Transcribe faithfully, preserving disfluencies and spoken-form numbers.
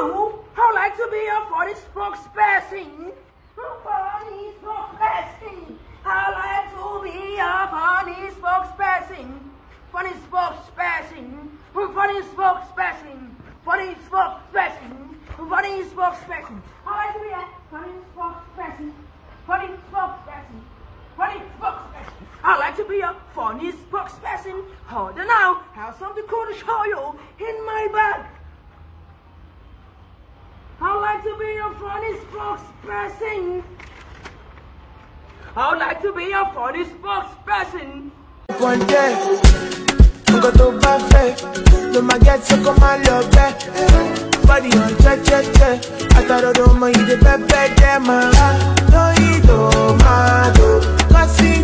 now, I'd like to be a funny spokesperson. Funny spokesperson. I'd like to be a funny spokesperson. Funny spokesperson. Funny spokesperson. Funny spokesperson. Funny spokesperson. I'd like to be a funny spokesperson. Funny spokesperson. Funny spokesperson. I'd like to be a funny spokesperson. Hold on now, I have something cool to show you in my bag. I'd like to be a funny spokesperson. I'd like to be a funny spokesperson. One day, I'm going to buffet. No, my get so come and love that. Body on check, check, check. I thought I don't mind the pepper, them. No, you don't mind. Cause